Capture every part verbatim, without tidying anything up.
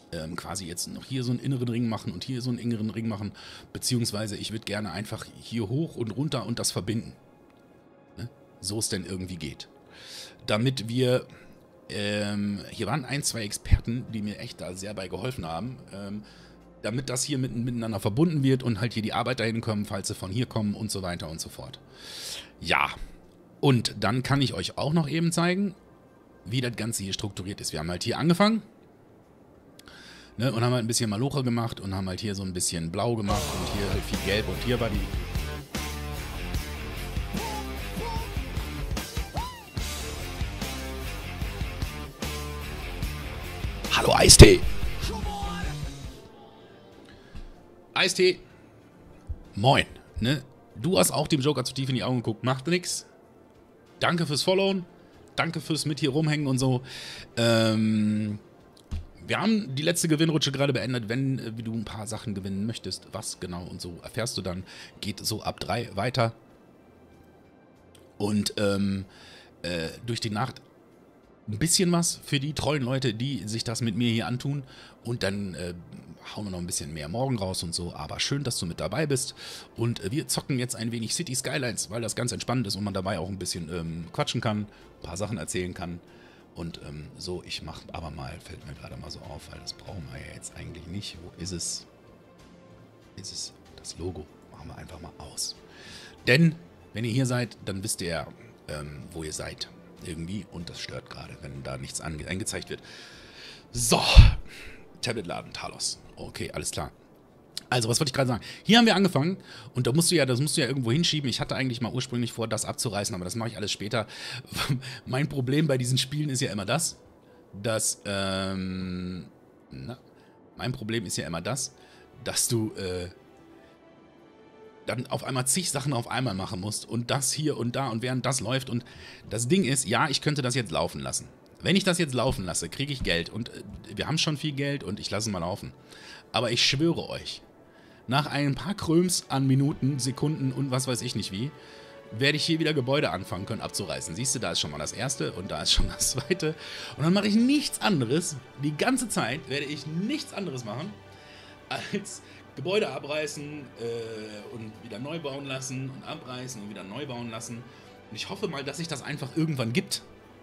ähm, quasi jetzt noch hier so einen inneren Ring machen und hier so einen inneren Ring machen, beziehungsweise ich würde gerne einfach hier hoch und runter und das verbinden. Ne? So es denn irgendwie geht. Damit wir, ähm, hier waren ein, zwei Experten, die mir echt da sehr bei geholfen haben, ähm, damit das hier mit, miteinander verbunden wird und halt hier die Arbeiter hinkommen, falls sie von hier kommen und so weiter und so fort. Ja, und dann kann ich euch auch noch eben zeigen, wie das Ganze hier strukturiert ist. Wir haben halt hier angefangen, ne, und haben halt ein bisschen Maloche gemacht und haben halt hier so ein bisschen blau gemacht und hier halt viel gelb und hier war die... Hallo Eistee! Eistee! Moin, ne? Du hast auch dem Joker zu tief in die Augen geguckt, macht nix. Danke fürs Followen, danke fürs mit hier rumhängen und so. Ähm... Wir haben die letzte Gewinnrutsche gerade beendet. Wenn äh, du ein paar Sachen gewinnen möchtest, was genau und so erfährst du dann, geht so ab drei weiter. Und ähm, äh, durch die Nacht ein bisschen was für die treuen Leute, die sich das mit mir hier antun. Und dann äh, hauen wir noch ein bisschen mehr morgen raus und so. Aber schön, dass du mit dabei bist. Und äh, wir zocken jetzt ein wenig City Skylines, weil das ganz entspannt ist und man dabei auch ein bisschen ähm, quatschen kann, ein paar Sachen erzählen kann. Und ähm, so, ich mache aber mal, fällt mir gerade mal so auf, weil das brauchen wir ja jetzt eigentlich nicht. Wo ist es? Ist es das Logo? Machen wir einfach mal aus. Denn, wenn ihr hier seid, dann wisst ihr, ähm, wo ihr seid. Irgendwie. Und das stört gerade, wenn da nichts angezeigt wird. So. Tablet laden, Talos. Okay, alles klar. Also, was wollte ich gerade sagen? Hier haben wir angefangen und da musst du ja, das musst du ja irgendwo hinschieben. Ich hatte eigentlich mal ursprünglich vor, das abzureißen, aber das mache ich alles später. Mein Problem bei diesen Spielen ist ja immer das, dass, ähm, na, mein Problem ist ja immer das, dass du, äh, dann auf einmal zig Sachen auf einmal machen musst und das hier und da und während das läuft und das Ding ist, ja, ich könnte das jetzt laufen lassen. Wenn ich das jetzt laufen lasse, kriege ich Geld und äh, wir haben schon viel Geld und ich lasse es mal laufen. Aber ich schwöre euch, nach ein paar Kröms an Minuten, Sekunden und was weiß ich nicht wie, werde ich hier wieder Gebäude anfangen können abzureißen. Siehst du, da ist schon mal das erste und da ist schon das zweite. Und dann mache ich nichts anderes. Die ganze Zeit werde ich nichts anderes machen, als Gebäude abreißen äh, und wieder neu bauen lassen und abreißen und wieder neu bauen lassen. Und ich hoffe mal, dass sich das einfach irgendwann gibt.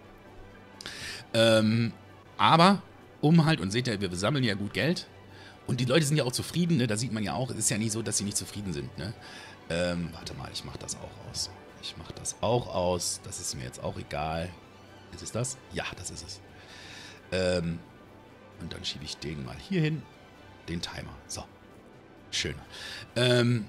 Ähm, aber, um halt, und seht ihr, wir sammeln ja gut Geld. Und die Leute sind ja auch zufrieden, ne? Da sieht man ja auch, es ist ja nicht so, dass sie nicht zufrieden sind, ne? Ähm, warte mal, ich mache das auch aus. Ich mache das auch aus. Das ist mir jetzt auch egal. Ist es das? Ja, das ist es. Ähm, und dann schiebe ich den mal hier hin. Den Timer. So. Schön. Ähm,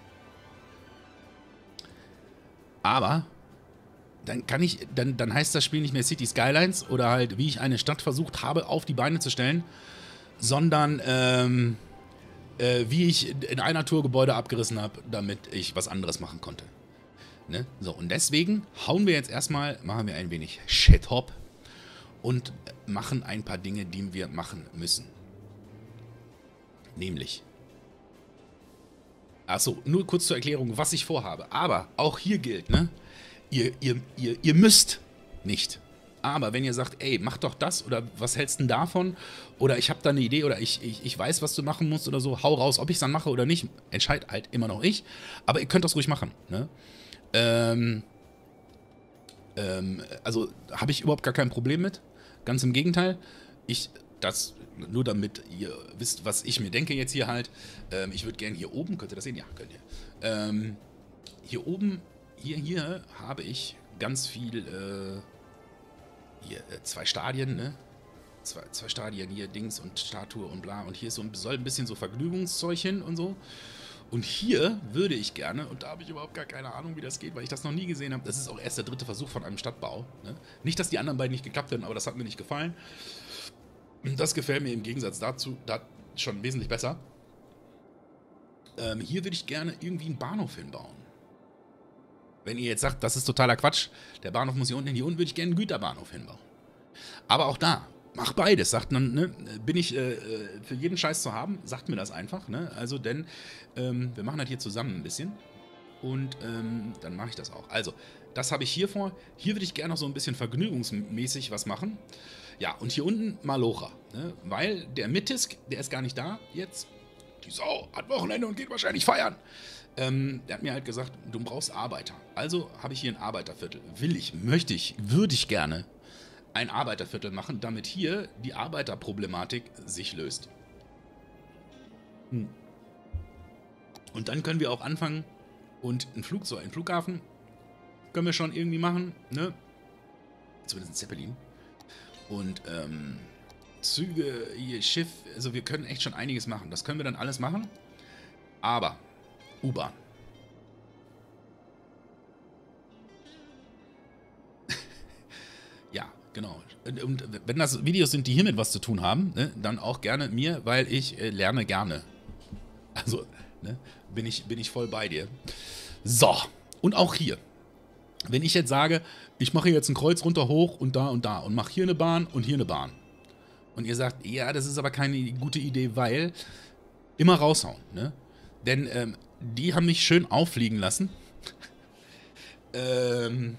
aber dann kann ich, dann, dann heißt das Spiel nicht mehr City Skylines oder halt, wie ich eine Stadt versucht habe, auf die Beine zu stellen, sondern, ähm, äh, wie ich in einer Tour Gebäude abgerissen habe, damit ich was anderes machen konnte. Ne? So, und deswegen hauen wir jetzt erstmal, machen wir ein wenig Shit-Hop und machen ein paar Dinge, die wir machen müssen. Nämlich, achso, nur kurz zur Erklärung, was ich vorhabe. Aber auch hier gilt, ne? Ihr, ihr, ihr, ihr müsst nicht. Aber wenn ihr sagt, ey, mach doch das oder was hältst du denn davon? Oder ich habe da eine Idee oder ich, ich, ich weiß, was du machen musst oder so, hau raus, ob ich es dann mache oder nicht, entscheid halt immer noch ich. Aber ihr könnt das ruhig machen, ne? Ähm, ähm, also habe ich überhaupt gar kein Problem mit. Ganz im Gegenteil. Ich, das, nur damit ihr wisst, was ich mir denke jetzt hier halt. Ähm, ich würde gerne hier oben, könnt ihr das sehen? Ja, könnt ihr. Ähm, hier oben, hier, hier habe ich ganz viel, äh, hier, äh, zwei Stadien, ne? Zwei, zwei Stadien, hier Dings und Statue und bla. Und hier ist so ein, soll ein bisschen so Vergnügungszeug hin und so. Und hier würde ich gerne, und da habe ich überhaupt gar keine Ahnung, wie das geht, weil ich das noch nie gesehen habe. Das ist auch erst der dritte Versuch von einem Stadtbau. Ne? Nicht, dass die anderen beiden nicht geklappt hätten, aber das hat mir nicht gefallen. Und das gefällt mir im Gegensatz dazu da schon wesentlich besser. Ähm, hier würde ich gerne irgendwie einen Bahnhof hinbauen. Wenn ihr jetzt sagt, das ist totaler Quatsch, der Bahnhof muss hier unten hin, hier unten würde ich gerne einen Güterbahnhof hinbauen. Aber auch da, mach beides. Sagt man, ne, bin ich äh, für jeden Scheiß zu haben, sagt mir das einfach. Ne? Also, denn ähm, wir machen das hier zusammen ein bisschen. Und ähm, dann mache ich das auch. Also, das habe ich hier vor. Hier würde ich gerne noch so ein bisschen vergnügungsmäßig was machen. Ja, und hier unten Malocha. Ne? Weil der Mittisk, der ist gar nicht da jetzt. Die Sau hat Wochenende und geht wahrscheinlich feiern. Ähm, der hat mir halt gesagt, du brauchst Arbeiter. Also habe ich hier ein Arbeiterviertel. Will ich, möchte ich, würde ich gerne ein Arbeiterviertel machen, damit hier die Arbeiterproblematik sich löst. Hm. Und dann können wir auch anfangen und ein Flugzeug, ein Flughafen können wir schon irgendwie machen, ne? Zumindest ein Zeppelin. Und ähm, Züge, hier Schiff, also wir können echt schon einiges machen. Das können wir dann alles machen. Aber U-Bahn. Ja, genau. Und, und wenn das Videos sind, die hiermit was zu tun haben, ne, dann auch gerne mir, weil ich äh, lerne gerne. Also, ne, bin ich, bin ich voll bei dir. So, und auch hier. Wenn ich jetzt sage, ich mache jetzt ein Kreuz runter, hoch und da und da und mache hier eine Bahn und hier eine Bahn. Und ihr sagt, ja, das ist aber keine gute Idee, weil immer raushauen, ne? Denn ähm, die haben mich schön auffliegen lassen. ähm,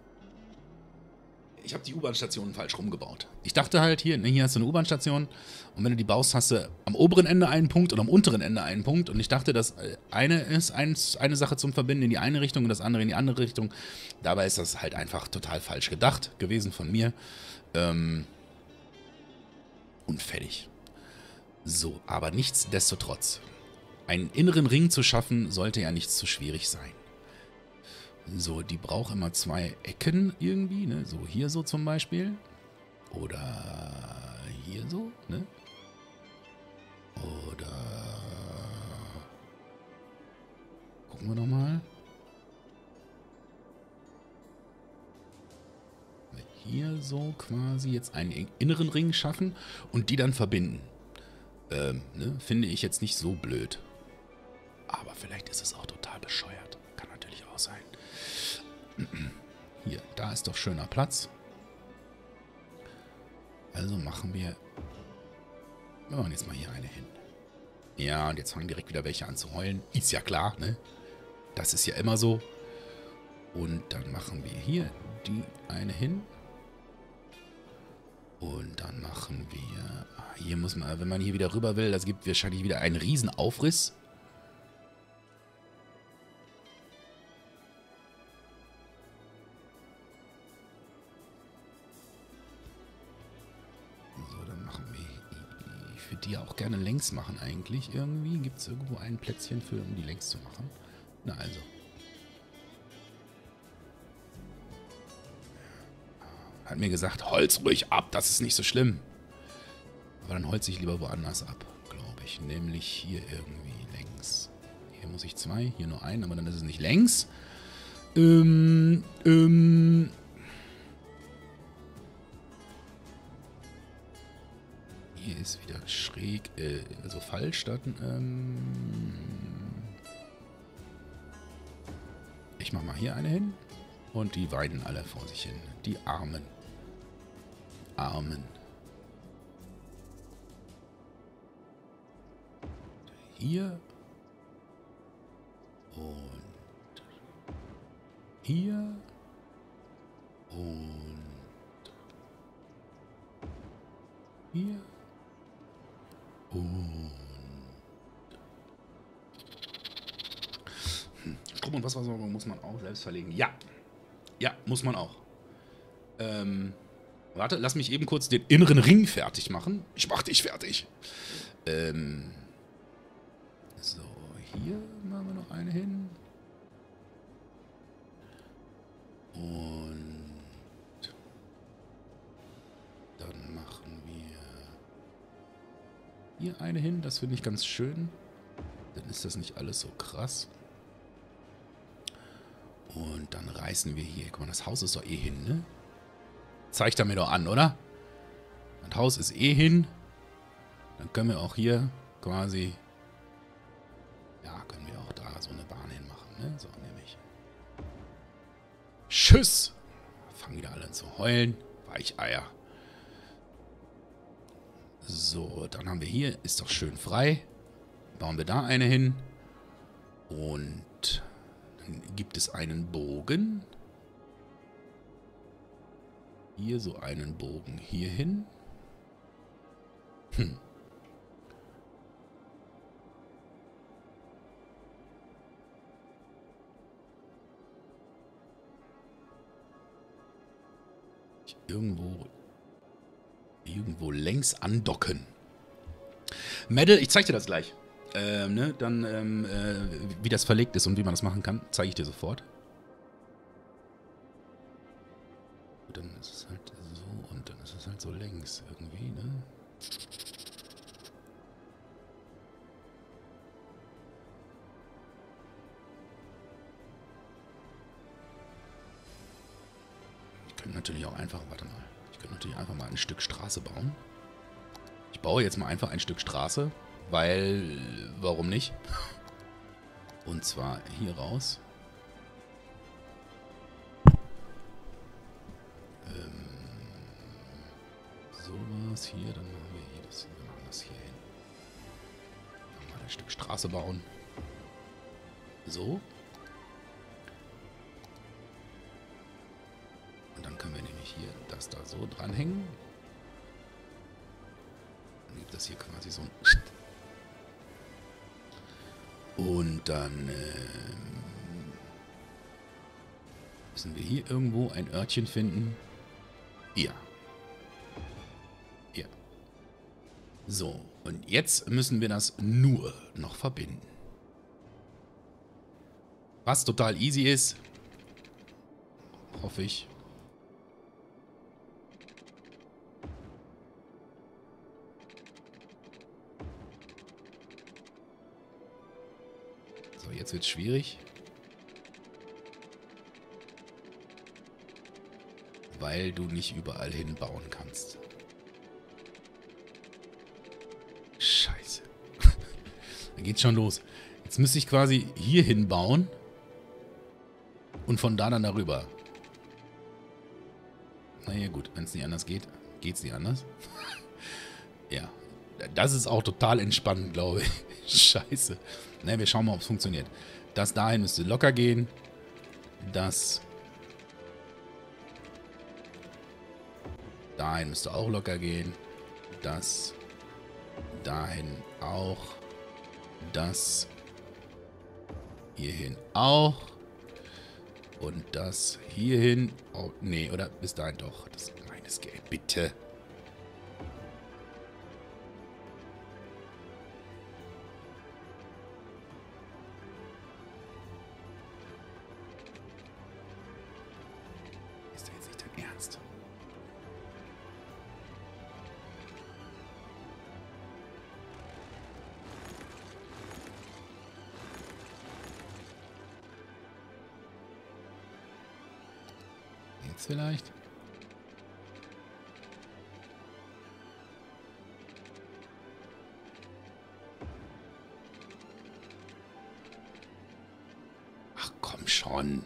ich habe die U-Bahn-Stationen falsch rumgebaut. Ich dachte halt, hier, ne, hier hast du eine U-Bahn-Station und wenn du die baust, hast du am oberen Ende einen Punkt und am unteren Ende einen Punkt. Und ich dachte, das eine ist eins, eine Sache zum Verbinden in die eine Richtung und das andere in die andere Richtung. Dabei ist das halt einfach total falsch gedacht gewesen von mir. Ähm, und fertig. So, aber nichtsdestotrotz. Einen inneren Ring zu schaffen, sollte ja nicht zu schwierig sein. So, die braucht immer zwei Ecken irgendwie, ne? So hier so zum Beispiel. Oder hier so, ne? Oder... Gucken wir nochmal. Hier so quasi jetzt einen inneren Ring schaffen und die dann verbinden. Ähm, ne? Finde ich jetzt nicht so blöd. Aber vielleicht ist es auch total bescheuert. Kann natürlich auch sein. Hier, da ist doch schöner Platz. Also machen wir... Wir machen jetzt mal hier eine hin. Ja, und jetzt fangen direkt wieder welche an zu heulen. Ist ja klar, ne? Das ist ja immer so. Und dann machen wir hier die eine hin. Und dann machen wir... Hier muss man, wenn man hier wieder rüber will, das gibt wahrscheinlich wieder einen riesen Aufriss. Die auch gerne längs machen eigentlich irgendwie. Gibt es irgendwo ein Plätzchen für, um die längs zu machen? Na also. Hat mir gesagt, holz ruhig ab, das ist nicht so schlimm. Aber dann holz ich lieber woanders ab, glaube ich. Nämlich hier irgendwie längs. Hier muss ich zwei, hier nur einen, aber dann ist es nicht längs. Ähm, ähm... Hier ist wieder schräg, äh, also falsch. Dann, ähm ich mach mal hier eine hin. Und die weiden alle vor sich hin. Die Armen. Armen. Hier. Und hier. Und hier. Und hm. Strom- und Wasserversorgung muss man auch selbst verlegen. Ja. Ja, muss man auch. Ähm, warte, lass mich eben kurz den inneren Ring fertig machen. Ich mach dich fertig. Ähm, so, hier machen wir noch eine hin. Und dann machen wir hier eine hin. Das finde ich ganz schön. Dann ist das nicht alles so krass. Und dann reißen wir hier. Guck mal, das Haus ist doch eh hin, ne? Zeigt er mir doch an, oder? Das Haus ist eh hin. Dann können wir auch hier quasi... Ja, können wir auch da so eine Bahn hinmachen, ne? So, nämlich. Tschüss! Fangen wieder alle an zu heulen. Weicheier. So, dann haben wir hier, ist doch schön frei. Bauen wir da eine hin. Und dann gibt es einen Bogen. hier so einen Bogen hier hin. Hm. Irgendwo, irgendwo längs andocken. Metal, ich zeig dir das gleich. Ähm, ne, dann, ähm, äh, wie das verlegt ist und wie man das machen kann, zeige ich dir sofort. Und dann ist es halt so und dann ist es halt so längs irgendwie, ne? Ich könnte natürlich auch einfach, warte mal, ich könnte natürlich einfach mal ein Stück Straße bauen. Ich baue jetzt mal einfach ein Stück Straße, weil, warum nicht? Und zwar hier raus. Ähm, sowas hier, dann machen wir hier das, wir machen das hier hin. Dann mal ein Stück Straße bauen. So. Und dann können wir nämlich hier das da so dranhängen. Dann gibt das hier quasi so ein... Und dann ähm, müssen wir hier irgendwo ein Örtchen finden. Ja. Ja. So, und jetzt müssen wir das nur noch verbinden. Was total easy ist. Hoffe ich. So, jetzt wird es schwierig. Weil du nicht überall hinbauen kannst. Scheiße. Dann geht's schon los. Jetzt müsste ich quasi hier hinbauen. Und von da dann darüber. Naja gut, wenn es nicht anders geht, geht's nicht anders. Ja, das ist auch total entspannend, glaube ich. Scheiße. Na, wir schauen mal, ob es funktioniert. Das dahin müsste locker gehen. Das dahin müsste auch locker gehen. Das dahin auch. Das hierhin auch. Und das hierhin. Oh, nee, oder bis dahin doch. Das meines Geld, bitte. Ist das jetzt nicht dein Ernst? Jetzt vielleicht? Ach komm schon.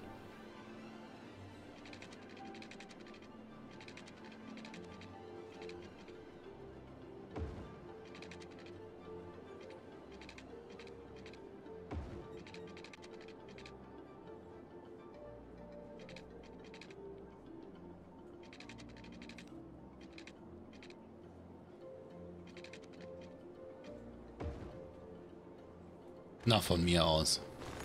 Na, von mir aus.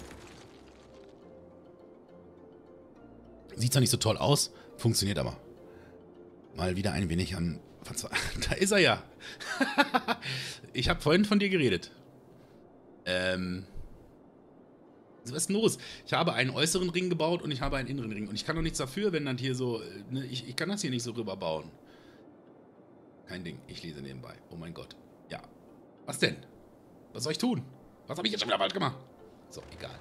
Sieht zwar nicht so toll aus, funktioniert aber. Mal wieder ein wenig an... Da ist er ja. Ich habe vorhin von dir geredet. Ähm... Was ist denn los? Ich habe einen äußeren Ring gebaut und ich habe einen inneren Ring. Und ich kann doch nichts dafür, wenn dann hier so... Ne, ich, ich kann das hier nicht so rüberbauen. Kein Ding. Ich lese nebenbei. Oh mein Gott. Ja. Was denn? Was soll ich tun? Was habe ich jetzt schon wieder falsch gemacht? So, egal.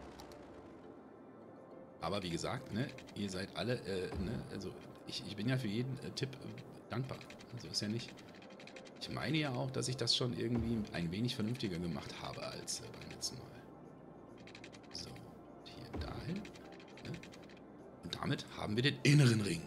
Aber wie gesagt, ne, ihr seid alle, äh, ne, also ich, ich bin ja für jeden äh, Tipp äh, dankbar. Also ist ja nicht... Ich meine ja auch, dass ich das schon irgendwie ein wenig vernünftiger gemacht habe als äh, beim letzten Mal. So, hier dahin. Ne? Und damit haben wir den inneren Ring.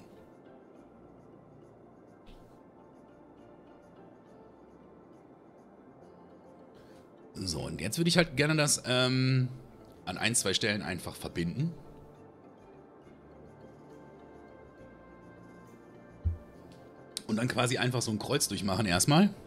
So, und jetzt würde ich halt gerne das ähm, an ein, zwei Stellen einfach verbinden. und dann quasi einfach so ein Kreuz durchmachen erstmal.